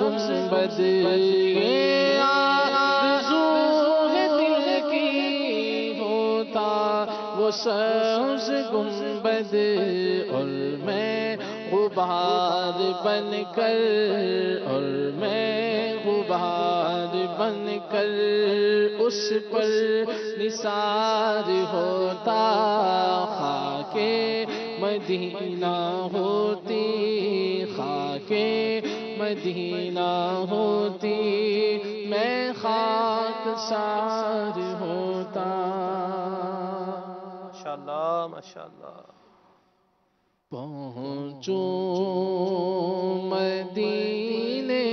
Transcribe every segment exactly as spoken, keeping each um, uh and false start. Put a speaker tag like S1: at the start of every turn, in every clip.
S1: گنبد یہ آرزو ہے دل کی ہوتا وہ سبز گنبد، اور میں غبار بن کر اور میں غبار بن کر اس پر نثار ہوتا، خاک مدینہ ہوتی خاک مدینہ ہوتی میں خاک سار ہوتا۔
S2: ماشاءاللہ ماشاءاللہ۔
S1: پہنچوں مدینے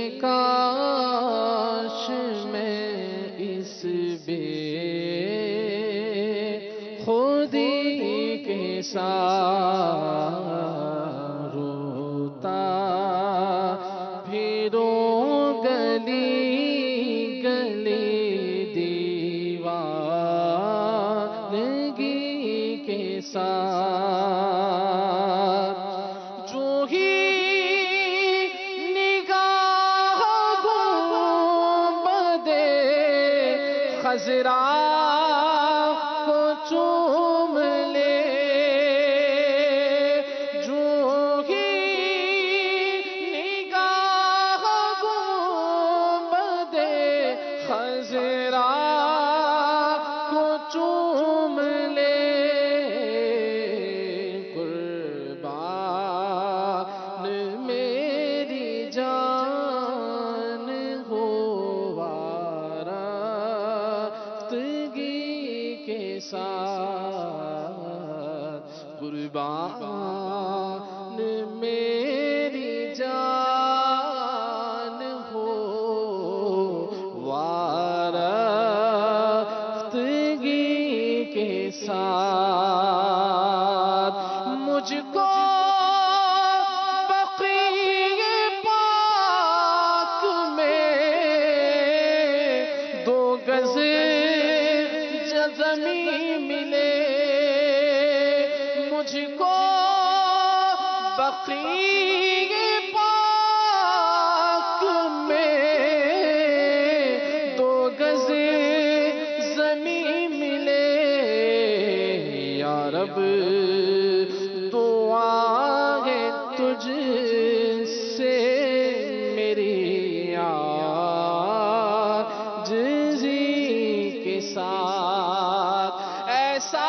S1: کاش میں اس بے خودی کے ساتھ روتا پھروں گلی گلی دیوانگی کے ساتھ، جو ہی نگاہ گنبد خضرا کو چوم لے، جو ہی نگاہ گنبد خضرا کو چوم لے، قربان میری جان ہو وارفتگی کے ساتھ، مجھ کو بقیع پاک میں دو گز زمین ملے، مجھ کو بقیع پاک میں دو گز زمین ملے، یا رب دعا ہے تجھ سے میری عاجزی کے ساتھ، ایسا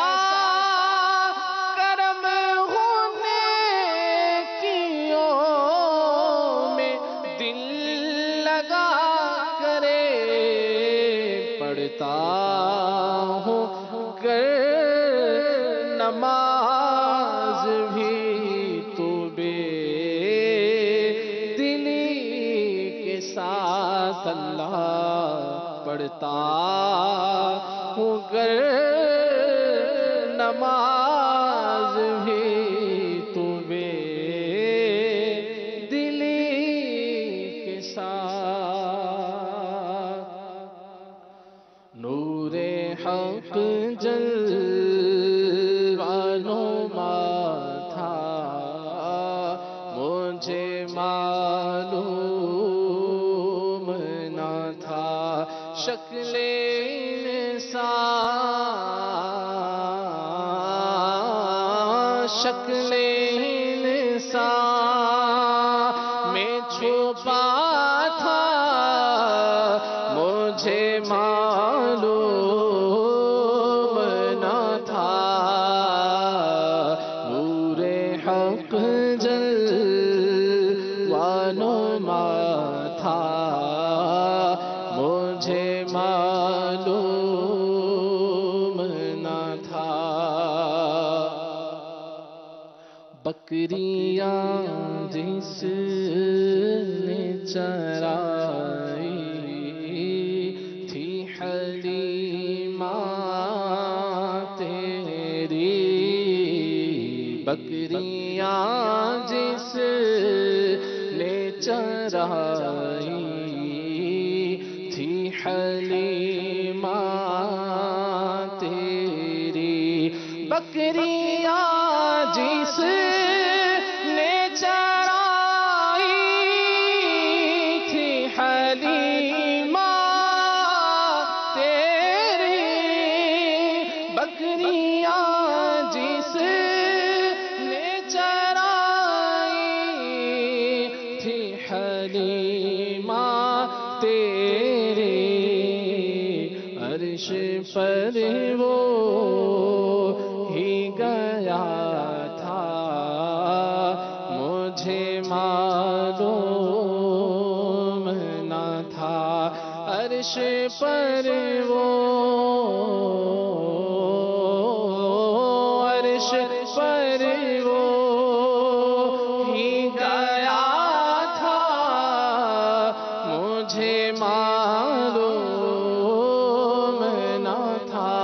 S1: پڑھتا ہوں گر نماز بھی تو بے دلی کے ساتھ، اللہ پڑھتا ہوں گر نماز بھی تو بے دلی کے ساتھ، نور حق جلوانما تھا مجھے معلوم نہ تھا، شکل انسان شکل انسان میں چھپا تھا مجھے معلوم نہ تھا، نور حق جلوانما تھا مجھے معلوم نہ تھا، بکریاں جس نے چرائی تھی حلیمہ تیری، بکریاں جس نے چرائی تھی حلیمہ تیری، بکریاں جس نے چرائی تھی کلیمہ تیرے عرش پر وہ ہی گیا تھا مجھے معلوم نہ تھا عرش پر وہ عرش پر وہ ہی گیا تھا مجھے معلوم نہ تھا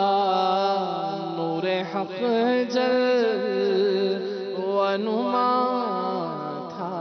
S1: نور حق جل و نما تھا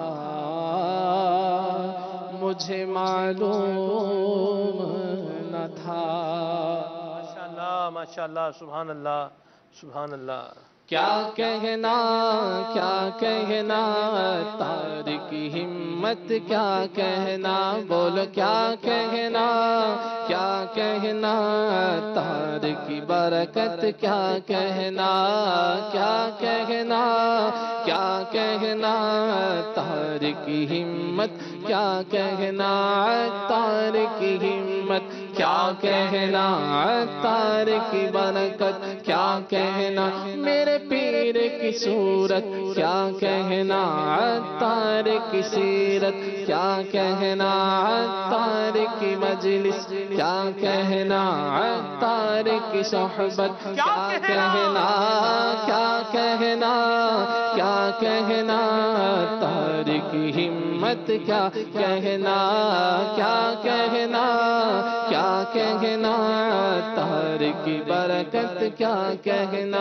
S1: مجھے معلوم نہ تھا.
S2: ماشاءاللہ ماشاءاللہ سبحان اللہ سبحان اللہ.
S1: کیا کہنا کیا کہنا تارک ہمت کیا کہنا بولو کیا کہنا کیا کہنا تارک برکت کیا کہنا کیا کہنا کیا کہنا تارک ہمت کیا کہنا تارک ہمت کیا کہنا تارک برکت کیا کہنا میرے پیر کی صورت کیا کہنا تارک کی سیرت کیا کہنا تارک کی مجلس کیا کہنا تارک کی صحبت کیا کہنا کیا کہنا کیا کہنا تارک ہمت کیا کہنا کیا کہنا کیا کہنا تارک برکت کیا کہنا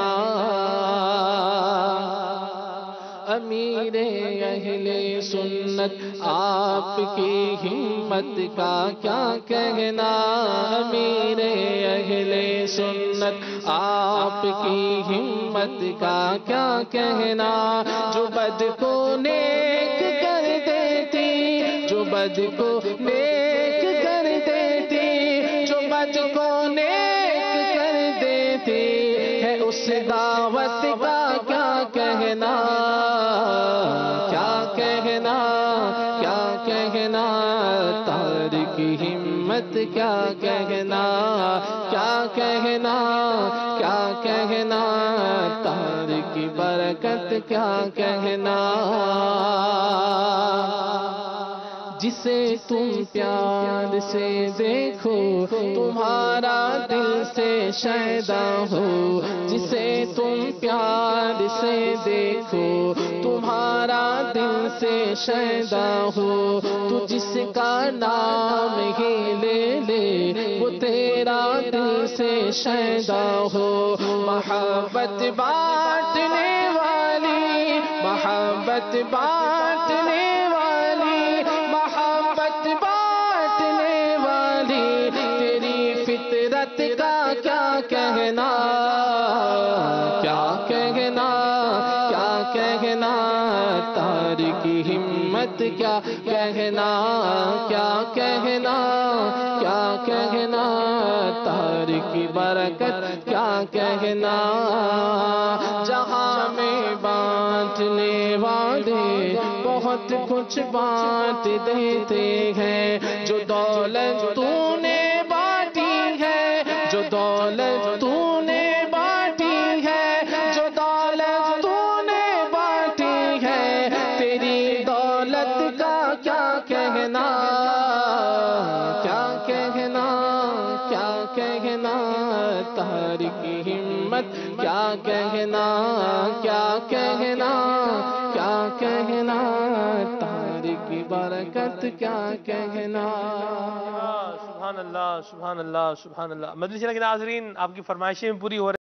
S1: امیر اہل سنت آپ کی ہمت کا کیا کہنا امیر اہل سنت آپ کی ہمت کا کیا کہنا جو بد کو نیک کر دیتی جو بد کو نیک کر دیتی جو بد کو نیک کر دیتی ہے اس دعوت کا کیا کہنا کیا کہنا کیا کہنا تارک ہمت کیا کہنا کیا کہنا کیا کہنا تارک برکت کیا کہنا جسے تم پیار سے دیکھو تمہارا دل سے شیدا ہو جسے تم پیار سے دیکھو تمہارا دل سے شیدا ہو تو جس کا نام ہی لے لے وہ تیرا دل سے شیدا ہو محبت بانٹنے والی محبت بانٹنے والی محبت بانٹنے والی تیری فطرت کا کیا کہنا کیا کہنا کیا کہنا تارک ہمت کیا کہنا کیا کہنا کیا کہنا تارک برکت کیا کہنا جہاں میں بانٹنے والے بہت کچھ بانٹ دیتے ہیں جو دولت تو نے بانٹی ہے جو دولت تو نے بانٹی ہے جو دولت تو نے بانٹی ہے تیری دولت کا کیا کہنا کیا کہنا کیا کہنا تارک ہمت کیا کہنا کیا کہنا کیا کہنا تارک برکت کیا کہنا
S2: سبحان اللہ سبحان اللہ سبحان اللہ. مجلس کے ناظرین آپ کی فرمائشیں پوری ہو رہی